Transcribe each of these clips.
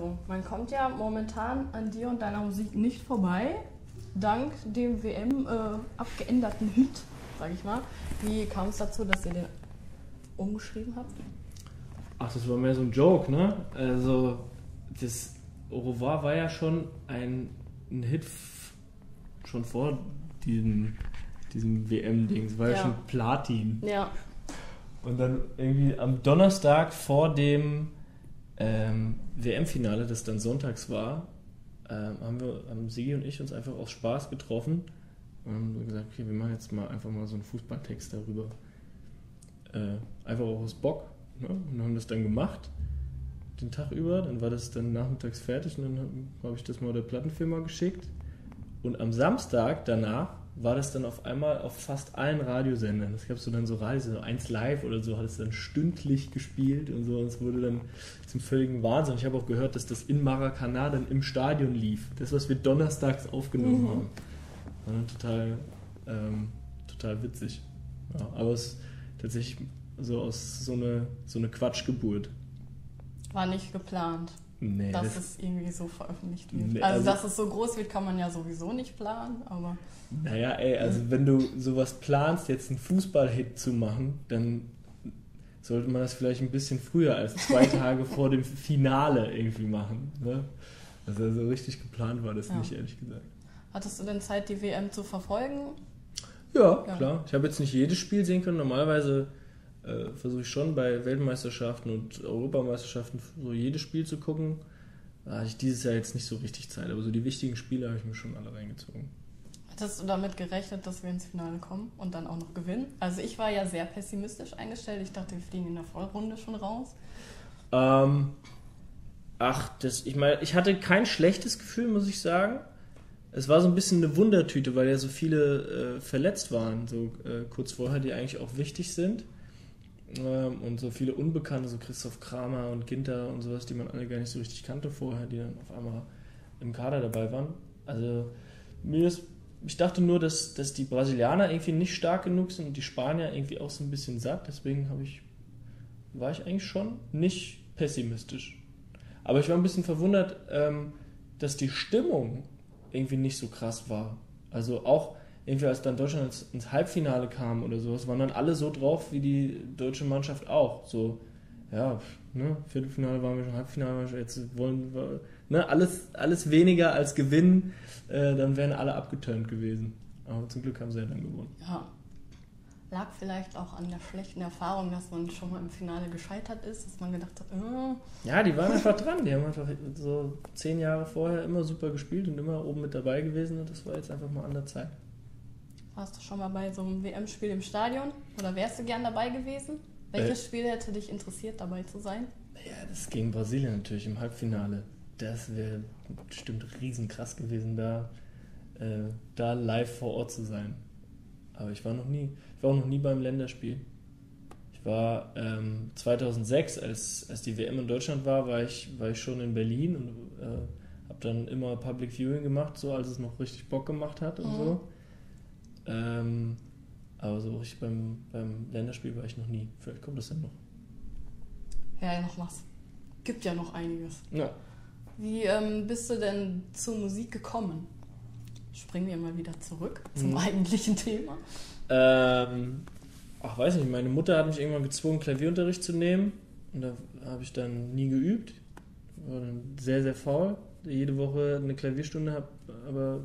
Man kommt ja momentan an dir und deiner Musik nicht vorbei, dank dem WM abgeänderten Hit, sag ich mal. Wie kam es dazu, dass ihr den umgeschrieben habt? Ach, das war mehr so ein Joke, ne? Also, das Au revoir war ja schon ein Hit schon vor diesem WM-Ding. Es war ja schon Platin. Ja. Und dann irgendwie am Donnerstag vor dem WM-Finale, das dann sonntags war, haben Sigi und ich uns einfach aus Spaß getroffen und haben gesagt, okay, wir machen jetzt einfach mal so einen Fußballtext darüber. Einfach auch aus Bock. Ne? Und haben das dann gemacht, den Tag über. Dann war das dann nachmittags fertig und dann habe ich das mal der Plattenfirma geschickt. Und am Samstag danach war das dann auf einmal auf fast allen Radiosendern. Es gab so dann so Radio, 1 Live oder so, hat es dann stündlich gespielt und so. Und es wurde dann zum völligen Wahnsinn. Ich habe auch gehört, dass das in Maracanã dann im Stadion lief. Das, was wir donnerstags aufgenommen haben. War dann total witzig. Ja, aber es ist tatsächlich so eine Quatschgeburt. War nicht geplant. Nee, dass es irgendwie so veröffentlicht wird. Nee, also, dass es so groß wird, kann man ja sowieso nicht planen, aber... Naja, also wenn du sowas planst, jetzt einen Fußballhit zu machen, dann sollte man das vielleicht ein bisschen früher als 2 Tage vor dem Finale irgendwie machen. Ne? Also so richtig geplant war das nicht, ehrlich gesagt. Hattest du denn Zeit, die WM zu verfolgen? Ja, klar. Ich habe jetzt nicht jedes Spiel sehen können. Normalerweise versuche ich schon bei Weltmeisterschaften und Europameisterschaften so jedes Spiel zu gucken. Da hatte ich dieses Jahr jetzt nicht so richtig Zeit, aber so die wichtigen Spiele habe ich mir schon alle reingezogen. Hattest du damit gerechnet, dass wir ins Finale kommen und dann auch noch gewinnen? Also ich war ja sehr pessimistisch eingestellt. Ich dachte, wir fliegen in der Vorrunde schon raus. Ich hatte kein schlechtes Gefühl, muss ich sagen. Es war so ein bisschen eine Wundertüte, weil ja so viele verletzt waren, so kurz vorher, die eigentlich auch wichtig sind. Und so viele Unbekannte, so Christoph Kramer und Ginter und sowas, die man alle gar nicht so richtig kannte vorher, die dann auf einmal im Kader dabei waren. Also ich dachte nur, dass die Brasilianer irgendwie nicht stark genug sind und die Spanier irgendwie auch so ein bisschen satt. Deswegen war ich eigentlich schon nicht pessimistisch. Aber ich war ein bisschen verwundert, dass die Stimmung irgendwie nicht so krass war. Also auch irgendwie als dann Deutschland ins Halbfinale kam oder sowas, waren dann alle so drauf wie die deutsche Mannschaft auch. So, ja, ne, Viertelfinale waren wir schon, Halbfinale, jetzt wollen wir, ne, alles weniger als gewinnen, dann wären alle abgeturnt gewesen. Aber zum Glück haben sie ja dann gewonnen. Ja, lag vielleicht auch an der schlechten Erfahrung, dass man schon mal im Finale gescheitert ist, dass man gedacht hat, Ja, die waren einfach dran, die haben einfach so 10 Jahre vorher immer super gespielt und immer oben mit dabei gewesen und das war jetzt einfach mal an der Zeit. Warst du schon mal bei so einem WM-Spiel im Stadion? Oder wärst du gern dabei gewesen? Welches Spiel hätte dich interessiert, dabei zu sein? Ja, das ist gegen Brasilien natürlich im Halbfinale. Das wäre bestimmt riesenkrass gewesen, da live vor Ort zu sein. Aber ich war auch noch nie beim Länderspiel. Ich war 2006, als die WM in Deutschland war ich schon in Berlin und habe dann immer Public Viewing gemacht, so als es noch richtig Bock gemacht hat und so. Aber so richtig beim Länderspiel war ich noch nie. Vielleicht kommt das dann noch. Ja, noch was. Gibt ja noch einiges. Ja. Wie bist du denn zur Musik gekommen? Springen wir mal wieder zurück zum eigentlichen Thema. Weiß nicht, meine Mutter hat mich irgendwann gezwungen, Klavierunterricht zu nehmen. Und da habe ich dann nie geübt. War dann sehr, sehr faul. Jede Woche eine Klavierstunde, aber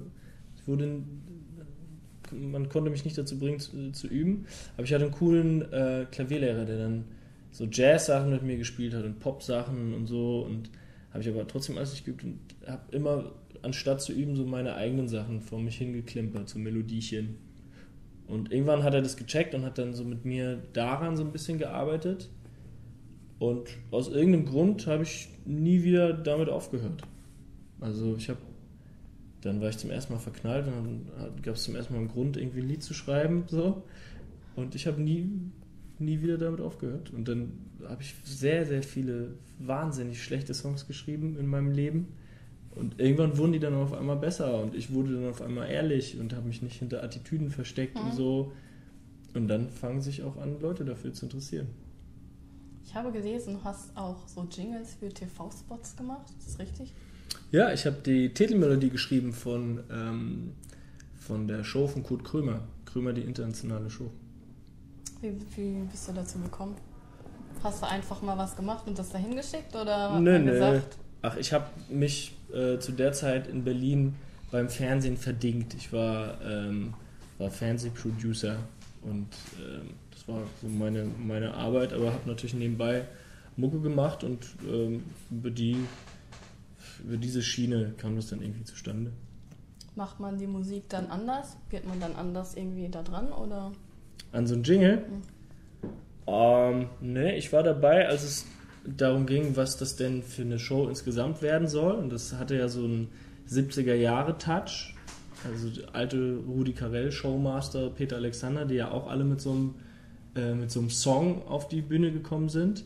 man konnte mich nicht dazu bringen, zu üben. Aber ich hatte einen coolen Klavierlehrer, der dann so Jazz-Sachen mit mir gespielt hat und Pop-Sachen und so. Und habe ich aber trotzdem alles nicht geübt und habe immer, anstatt zu üben, so meine eigenen Sachen vor mich hingeklimpert, so Melodiechen. Und irgendwann hat er das gecheckt und hat dann so mit mir daran so ein bisschen gearbeitet. Und aus irgendeinem Grund habe ich nie wieder damit aufgehört. Also dann war ich zum ersten Mal verknallt und dann gab es zum ersten Mal einen Grund, irgendwie ein Lied zu schreiben. So. Und ich habe nie wieder damit aufgehört. Und dann habe ich sehr, sehr viele wahnsinnig schlechte Songs geschrieben in meinem Leben. Und irgendwann wurden die dann auf einmal besser und ich wurde dann auf einmal ehrlich und habe mich nicht hinter Attitüden versteckt und so. Und dann fangen sich auch an, Leute dafür zu interessieren. Ich habe gelesen, du hast auch so Jingles für TV-Spots gemacht. Ist das richtig? Ja, ich habe die Titelmelodie geschrieben von der Show von Kurt Krömer. Krömer, die internationale Show. Wie bist du dazu gekommen? Hast du einfach mal was gemacht und das dahin geschickt oder Nö. gesagt? Ach, ich habe mich zu der Zeit in Berlin beim Fernsehen verdingt. Ich war Fernsehproducer und das war so meine Arbeit, aber habe natürlich nebenbei Mucke gemacht und über diese Schiene kam das dann irgendwie zustande. Macht man die Musik dann anders? Geht man dann anders irgendwie da dran oder? An so ein Jingle? Ne, ich war dabei, als es darum ging, was das denn für eine Show insgesamt werden soll. Und das hatte ja so einen 70er-Jahre-Touch. Also der alte Rudi Carrell, Showmaster, Peter Alexander, die ja auch alle mit so einem Song auf die Bühne gekommen sind.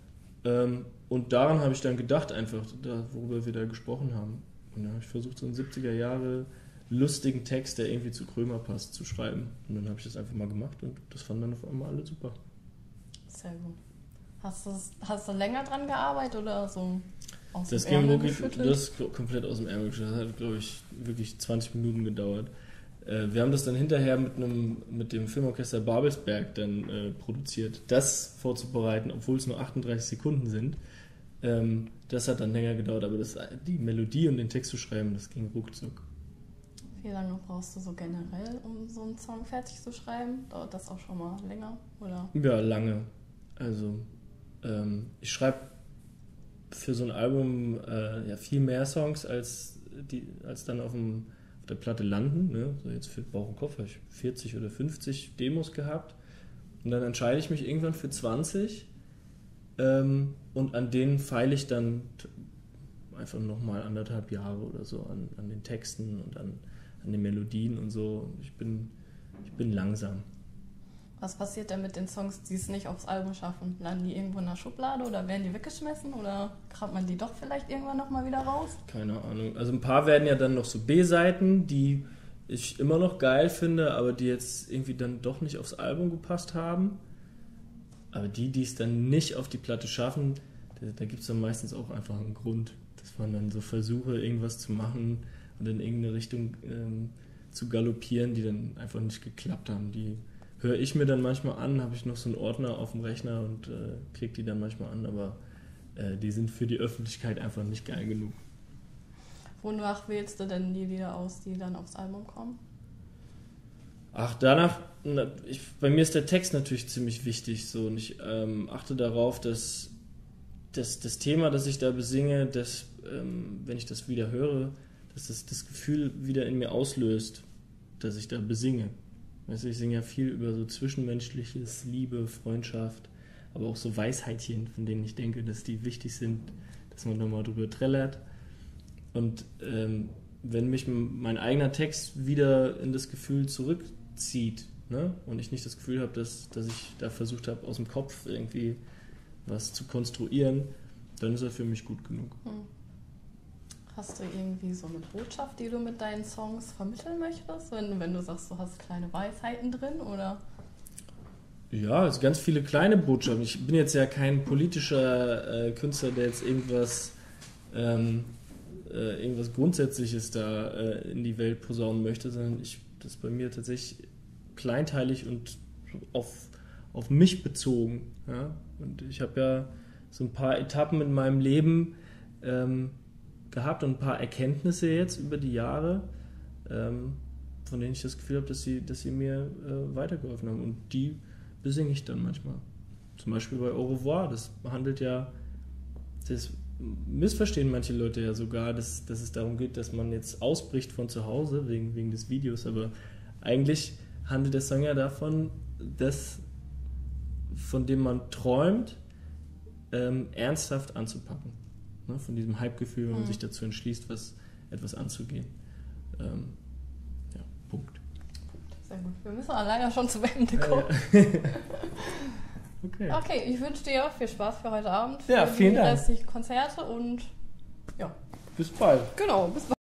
Und daran habe ich dann gedacht, einfach, worüber wir da gesprochen haben. Und dann habe ich versucht, so einen 70er-Jahre lustigen Text, der irgendwie zu Krömer passt, zu schreiben. Und dann habe ich das einfach mal gemacht und das fanden dann auf einmal alle super. Sehr gut. Hast du länger dran gearbeitet oder so aus Das dem Ärmel ging geschüttelt? das komplett aus dem Ärmel geschüttelt. Das hat, glaube ich, wirklich 20 Minuten gedauert. Wir haben das dann hinterher mit dem Filmorchester Babelsberg dann produziert. Das vorzubereiten, obwohl es nur 38 Sekunden sind, das hat dann länger gedauert. Aber die Melodie und den Text zu schreiben, das ging ruckzuck. Wie lange brauchst du so generell, um so einen Song fertig zu schreiben? Dauert das auch schon mal länger? Oder? Ja, lange. Also ich schreibe für so ein Album viel mehr Songs, als dann auf der Platte landen. Ne? So jetzt für Bauch und Kopf habe ich 40 oder 50 Demos gehabt. Und dann entscheide ich mich irgendwann für 20 und an denen feile ich dann einfach nochmal 1,5 Jahre oder so an den Texten und an den Melodien und so. Ich bin langsam. Was passiert denn mit den Songs, die es nicht aufs Album schaffen? Landen die irgendwo in der Schublade oder werden die weggeschmissen oder kramt man die doch vielleicht irgendwann nochmal wieder raus? Keine Ahnung. Also ein paar werden ja dann noch so B-Seiten, die ich immer noch geil finde, aber die jetzt irgendwie dann doch nicht aufs Album gepasst haben. Aber die es dann nicht auf die Platte schaffen, da gibt es dann meistens auch einfach einen Grund. Das waren dann so Versuche, irgendwas zu machen und in irgendeine Richtung zu galoppieren, die dann einfach nicht geklappt haben. Die höre ich mir dann manchmal an, habe ich noch so einen Ordner auf dem Rechner und klicke die dann manchmal an, aber die sind für die Öffentlichkeit einfach nicht geil genug. Wonach wählst du denn die Lieder aus, die dann aufs Album kommen? Ach, bei mir ist der Text natürlich ziemlich wichtig, so, und ich achte darauf, dass das Thema, das ich da besinge, wenn ich das wieder höre, dass das Gefühl wieder in mir auslöst, dass ich da besinge. Weißt du, ich singe ja viel über so Zwischenmenschliches, Liebe, Freundschaft, aber auch so Weisheitchen, von denen ich denke, dass die wichtig sind, dass man da mal drüber trällert. Und wenn mich mein eigener Text wieder in das Gefühl zurückzieht, ne, und ich nicht das Gefühl habe, dass ich da versucht habe, aus dem Kopf irgendwie was zu konstruieren, dann ist er für mich gut genug. Hast du irgendwie so eine Botschaft, die du mit deinen Songs vermitteln möchtest, wenn du sagst, du hast kleine Weisheiten drin, oder? Ja, also ganz viele kleine Botschaften. Ich bin jetzt ja kein politischer Künstler, der jetzt irgendwas Grundsätzliches da in die Welt posaunen möchte, sondern das ist bei mir tatsächlich kleinteilig und auf mich bezogen. Ja? Und ich habe ja so ein paar Etappen in meinem Leben gehabt und ein paar Erkenntnisse jetzt über die Jahre, von denen ich das Gefühl habe, dass sie mir weitergeholfen haben. Und die besinge ich dann manchmal. Zum Beispiel bei Au revoir. Das missverstehen manche Leute ja sogar, dass es darum geht, dass man jetzt ausbricht von zu Hause wegen des Videos. Aber eigentlich handelt der Song ja davon, dass von dem man träumt, ernsthaft anzupacken. Ne? Von diesem Hype-Gefühl, wenn man sich dazu entschließt, etwas anzugehen. Punkt. Sehr gut. Wir müssen aber leider schon zum Ende kommen. Okay. Okay, ich wünsche dir viel Spaß für heute Abend. Ja, vielen Dank. Für die restlichen Konzerte und ja. Bis bald. Genau, bis bald.